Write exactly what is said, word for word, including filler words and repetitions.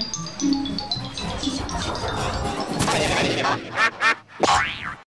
ไปยังไงเนี่ย